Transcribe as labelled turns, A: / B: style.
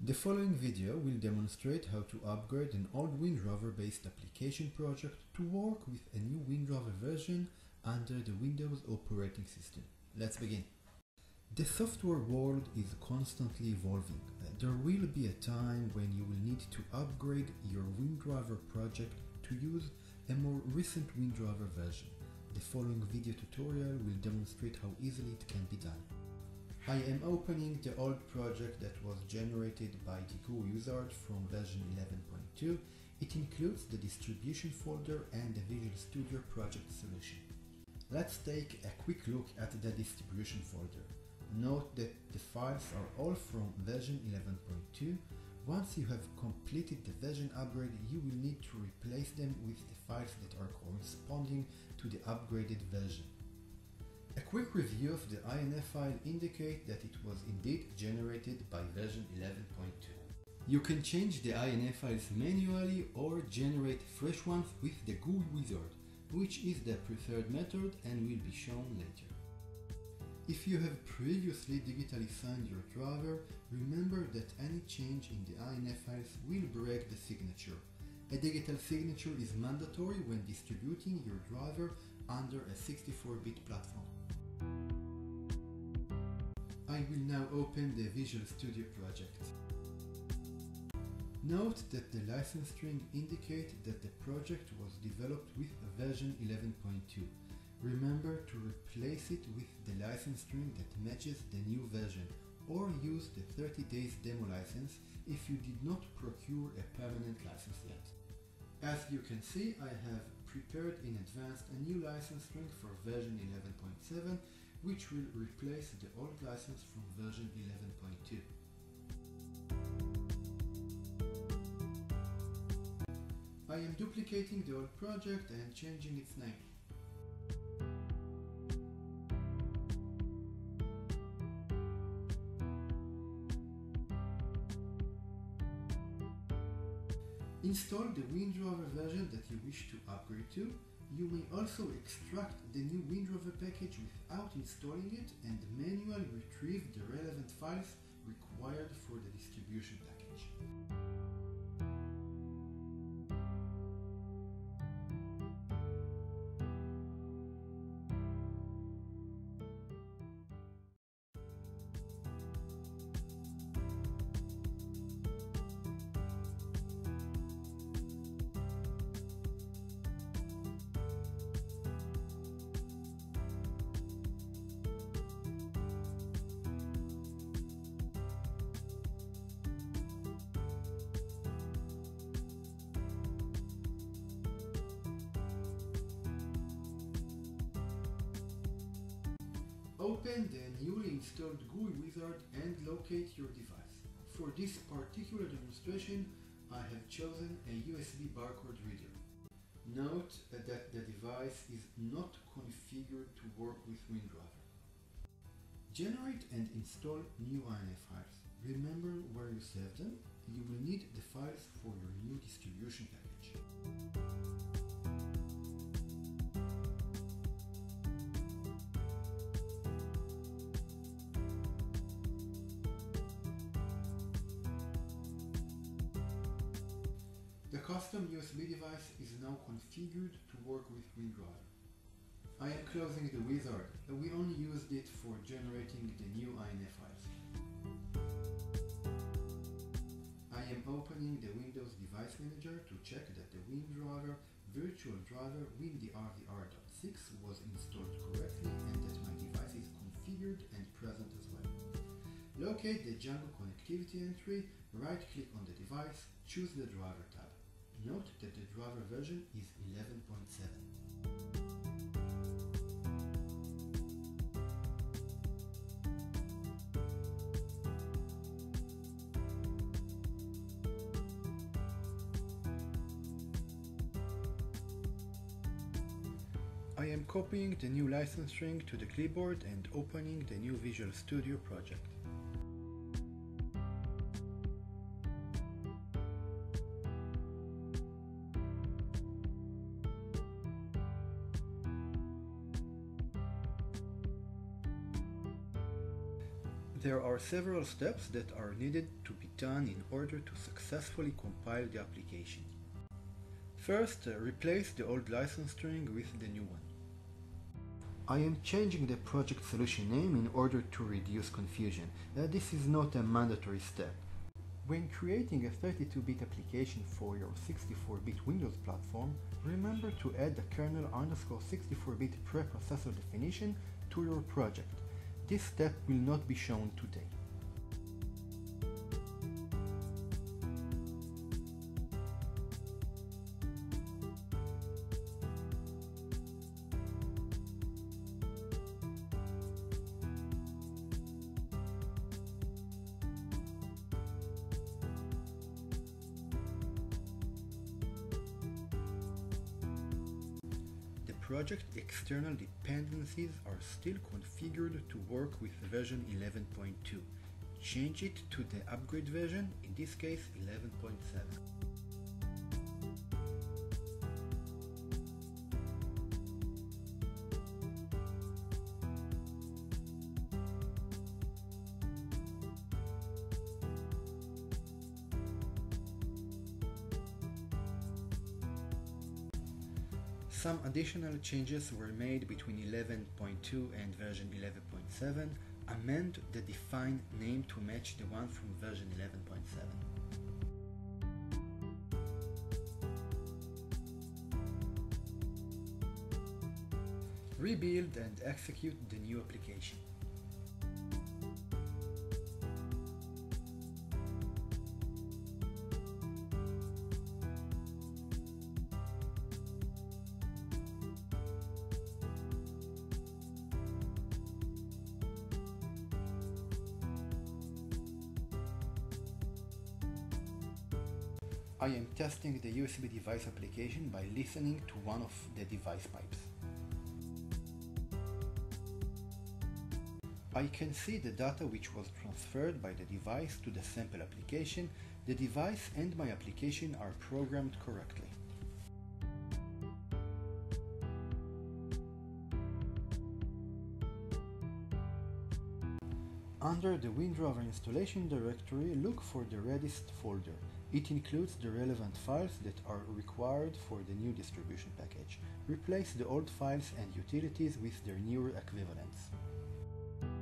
A: The following video will demonstrate how to upgrade an old WinDriver-based application project to work with a new WinDriver version under the Windows operating system. Let's begin. The software world is constantly evolving. There will be a time when you will need to upgrade your WinDriver project to use a more recent WinDriver version. The following video tutorial will demonstrate how easily it can be done. I am opening the old project that was generated by the GUI wizard from version 11.2. It includes the distribution folder and the Visual Studio project solution. Let's take a quick look at the distribution folder. Note that the files are all from version 11.2. Once you have completed the version upgrade, you will need to replace them with the files that are corresponding to the upgraded version. A quick review of the INF file indicates that it was indeed generated by version 11.2. You can change the INF files manually or generate fresh ones with the GUI wizard, which is the preferred method and will be shown later. If you have previously digitally signed your driver, remember that any change in the INF files will break the signature. A digital signature is mandatory when distributing your driver under a 64-bit platform. I will now open the Visual Studio project. Note that the license string indicates that the project was developed with version 11.2. Remember to replace it with the license string that matches the new version, or use the 30 days demo license if you did not procure a permanent license yet. As you can see, I have prepared in advance a new license string for version 11.7, which will replace the old license from version 11.2. I am duplicating the old project and changing its name. Install the WinDriver version that you wish to upgrade to. You may also extract the new WinDriver package without installing it and manually retrieve the relevant files required for the distribution package. Open the newly installed GUI wizard and locate your device. For this particular demonstration, I have chosen a USB barcode reader. Note that the device is not configured to work with WinDriver. Generate and install new INF files. Remember where you saved them. You will need the files for your new distribution package. The custom USB device is now configured to work with WinDriver. I am closing the wizard. We only used it for generating the new INF files. I am opening the Windows Device Manager to check that the WinDriver virtual driver WinDRVR.6 was installed correctly and that my device is configured and present as well. Locate the Django connectivity entry, right-click on the device, choose the driver tab. Note that the driver version is 11.7. I am copying the new license string to the clipboard and opening the new Visual Studio project. There are several steps that are needed to be done in order to successfully compile the application. First, replace the old license string with the new one. I am changing the project solution name in order to reduce confusion. This is not a mandatory step. When creating a 32-bit application for your 64-bit Windows platform, remember to add the kernel_64-bit preprocessor definition to your project. This step will not be shown today. Project external dependencies are still configured to work with version 11.2. Change it to the upgrade version, in this case 11.7. Some additional changes were made between 11.2 and version 11.7. Amend the define name to match the one from version 11.7. Rebuild and execute the new application. I am testing the USB device application by listening to one of the device pipes. I can see the data which was transferred by the device to the sample application. The device and my application are programmed correctly. Under the WinDriver installation directory, look for the Redist folder. It includes the relevant files that are required for the new distribution package. Replace the old files and utilities with their newer equivalents.